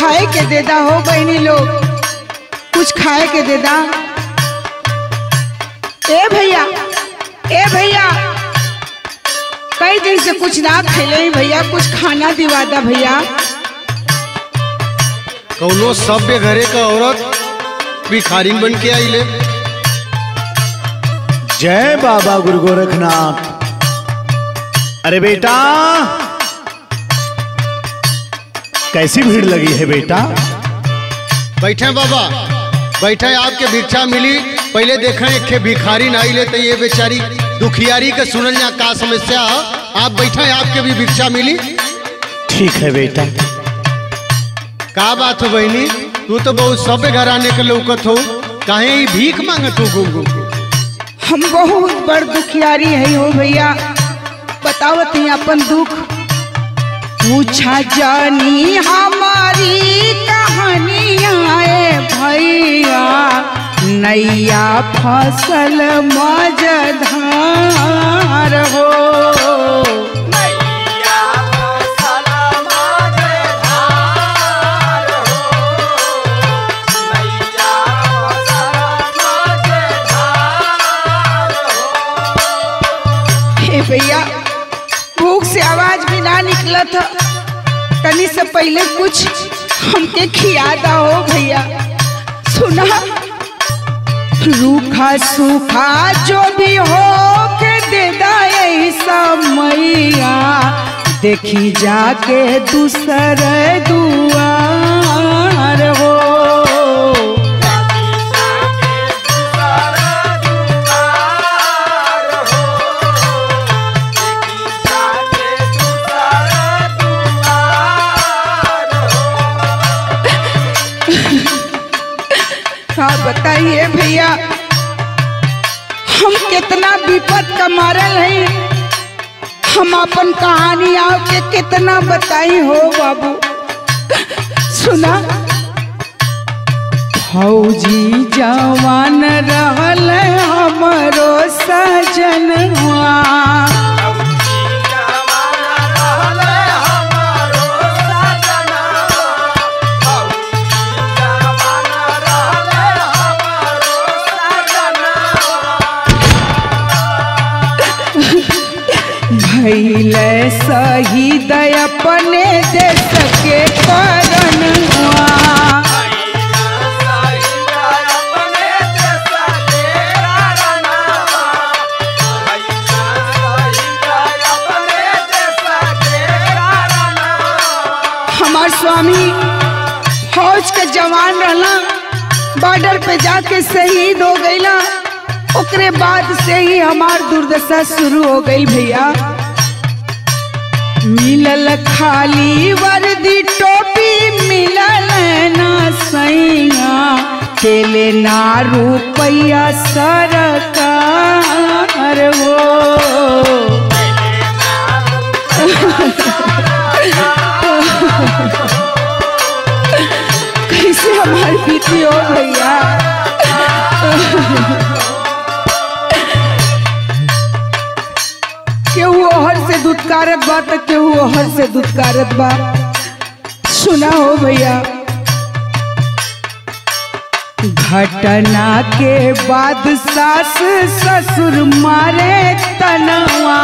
खाए के दे दा हो बहनी लोग, कुछ खाए के दे दा। ए भैया कई दिन से कुछ ना खेले भैया, कुछ खाना दिवा दा भैया। कौनो सभ्य घरे का औरत भिखारिन बन के आई ले। जय बाबा गुरु गोरखनाथ। अरे बेटा, कैसी भीड़ लगी है बेटा? बैठे बाबा बैठे, आपके भिक्षा मिली। पहले देखें एक भिखारी नहीं ले तो ये बेचारी दुखियारी के सुनल जा का समस्या। आप बैठे, आपके भी भिक्षा मिली। ठीक है बेटा। का बात हो बहनी, तू तो बहुत सभ्य घराने के लौकत हो, काहे भीख मांगत हो घूम घूम? हम बहुत बड़ दुखियारी है हो भैया, बतावत ही अपन दुख। पूछा जानी हमारी कहानियाँ भैया, नैया फसल मझधार हो। भैया भूख से आवाज भी ना निकला था, तनी से पहले कुछ हमके खियादा हो भैया। सुना, रूखा सूखा जो भी हो के दे दा ऐसा मैया, देखी जाके दूसर दुआर हो। हाँ बताइए भैया, हम कितना विपद का मारल है, हम अपन कहानी आपके कितना बताई हो बाबू। सुना, फौजी जवान रहल हमरो सजनवा, भैले शहीद अपने देश के करनवा। हमार स्वामी फौज के जवान रहला, बॉर्डर पे जाके शहीद हो गईला। ओकरे बाद से ही हमार दुर्दशा शुरू हो गई भैया। मिलल खाली वर्दी टोपी, मिलल ना सैया, तेले ना रुपया सरकार हो। कैसे हमारी बीती हो भैया। केहू ओहर से दुत्कारत बा तो केहू ओहर से दुत्कारत बा। सुना हो भैया, घटना के बाद सास ससुर मारे तनवा,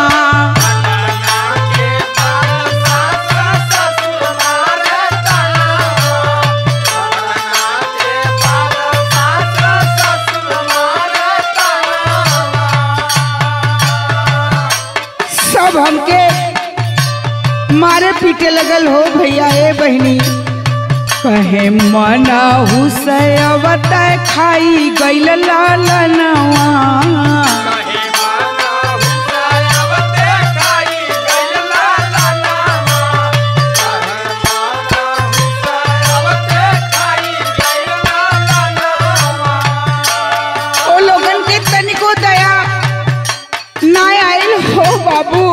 सब हमके मारे पीटे लगल हो भैया। ए बहनी कहे मना हुसैवत खाई गइल लालनवा, ओ लोगन के तनिको दया ना आइल हो बाबू।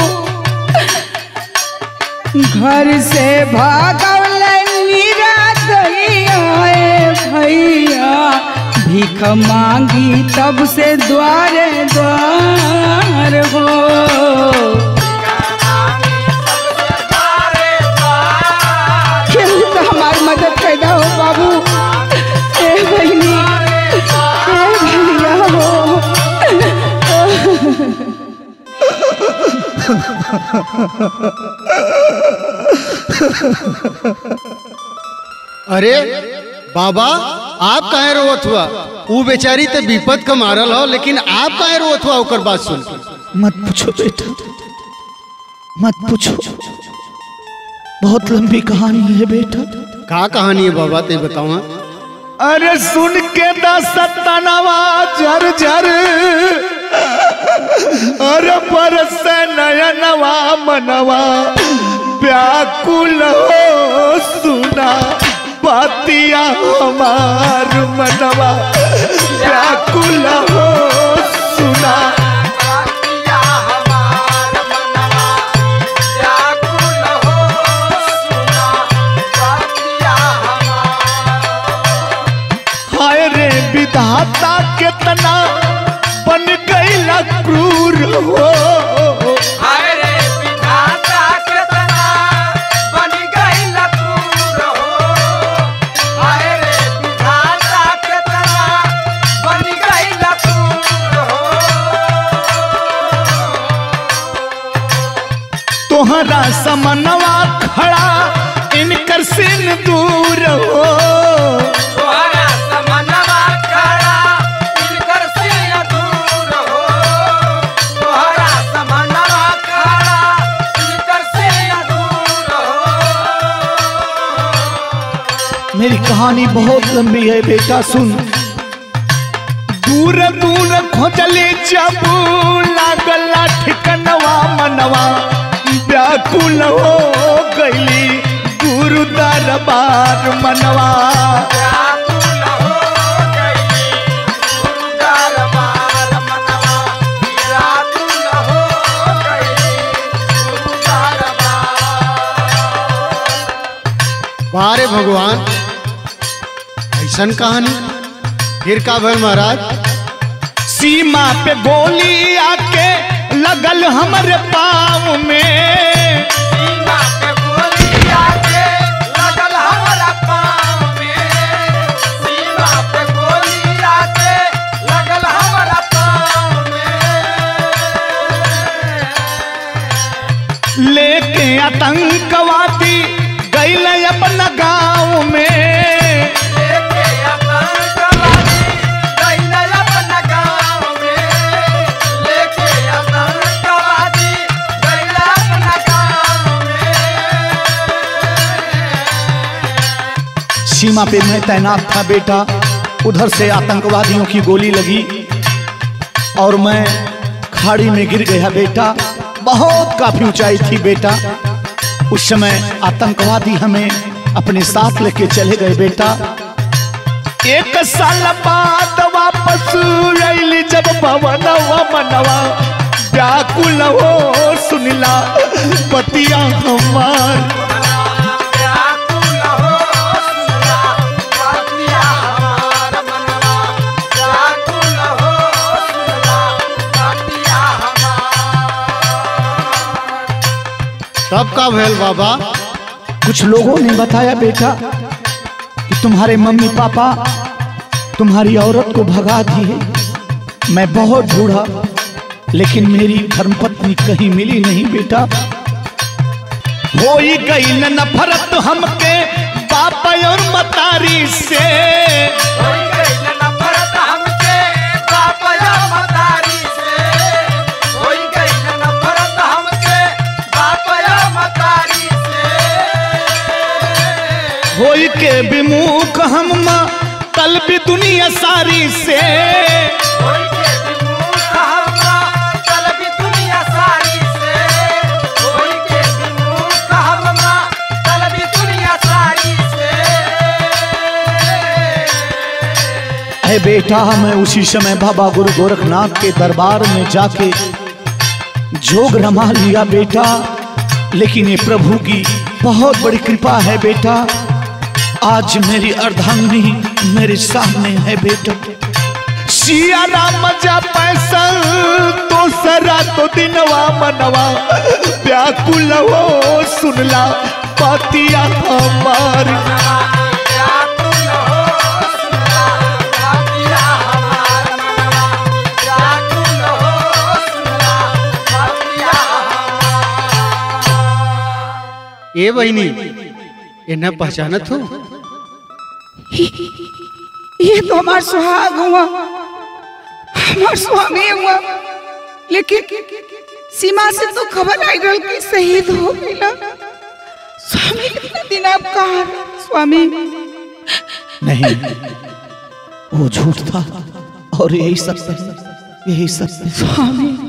घर से भागल भैया, भीख मांगी तब से द्वारे द्वार हो। केहू तो हमारी मदद कर हो बाबू, ए बहनी, ए भैया हो। अरे बाबा, आप काहे रोवत हुआ? वो बेचारी तो विपद का मारल हो, लेकिन आप काहे रोवत हुआ ओकर बात सुन? मत पूछो बेटा, मत पूछो, बहुत लंबी कहानी है बेटा। का कहानी है बाबा, ते बताओ। अरे सुन के दसतनवा झर झर, अरे बरस नयनवा मनवा व्याकुल हो, सुना बातिया हमार मनवा व्याकुल हो, सुना बातिया हमार मनवा व्याकुल हो, सुना बातिया हमार। हाय रे विधाता कितना बन गईला क्रूर हो, हाय रे विधाता कितना बन गईला क्रूर हो, हाय रे विधाता कितना बन गईला क्रूर हो। तोहरा समनवा खड़ा इनकर सिन दूर हो, तोहरा समनवा खड़ा इनकर सिर दूर हो, तोहरा समनवा खड़ा इनकर सिर दूर हो। मेरी कहानी बहुत लंबी है बेटा, सुन। दूर दूर खोजले जब लागला ठिकनवा मनवा व्याकुल हो गईली, गुरु दरबार मनवा व्याकुल हो गई गुरु दरबार मनवा, व्याकुल हो गई गुरु दरबार। बारे भगवान, ऐसन कहानी फिर का भल महाराज? सीमा पे गोली आके लगल हमरे पाँव में, सीमा पे गोली आके लगल हमरा पाँव में, सीमा पे गोली आके लगल हमरा पाँव में। लेके आतंकवादी गईल अपना गाँव में, लेके आतंकवादी गइल अपना गाँव में, लेके आतंकवादी गइल अपना गाँव में। सीमा पे मैं तैनात था बेटा, उधर से आतंकवादियों की गोली लगी और मैं खाड़ी में गिर गया बेटा। बहुत काफी ऊंचाई थी बेटा। उस समय आतंकवादी हमें अपने साथ लेके चले गए बेटा। 1 साल बाद वापस आइली जब भवनवा मनवा व्याकुल हो, सुनला पतिया हमार व्याकुल हो, सुनला बातिया हमार मनवा, व्याकुल हो, सुनला बातिया हमार। तब का भैल बाबा? कुछ लोगों ने बताया बेटा कि तुम्हारे मम्मी पापा तुम्हारी औरत को भगा दिए। मैं बहुत ढूंढा लेकिन मेरी धर्मपत्नी कहीं मिली नहीं बेटा। हो ही गई न नफरत हमके बाप और मतारी से, होई गइल नफरत हमके बाप या मतारी से, होई गइल नफरत हमके बाप या मतारी से। हो के विमुख हम तल भी दुनिया सारी से। होई के विमुख हम चल भी दुनिया सारी से, होई के विमुख हम चल भी दुनिया सारी से। है बेटा, मैं उसी समय बाबा गुरु गोरखनाथ के दरबार में जाके जोग रमा लिया बेटा। लेकिन ये प्रभु की बहुत बड़ी कृपा है बेटा। आज मेरी अर्धांगिनी मेरे सामने है बेटा। सिया राम जा पैसा तो सरा तो दिनवा मनवा व्याकुल हो, सुनला पातिया हमार व्याकुल ए बहनी इन्हें पहचानत हो? ये तो हमार सुहाग हुआ, हमार स्वामी हुआ, लेकिन सीमा से तो खबर आई रही कि शहीद हो गया। स्वामी इतने दिन आप कहाँ रहे? स्वामी नहीं, वो झूठ था और यही सत्य है, यही सत्य। स्वामी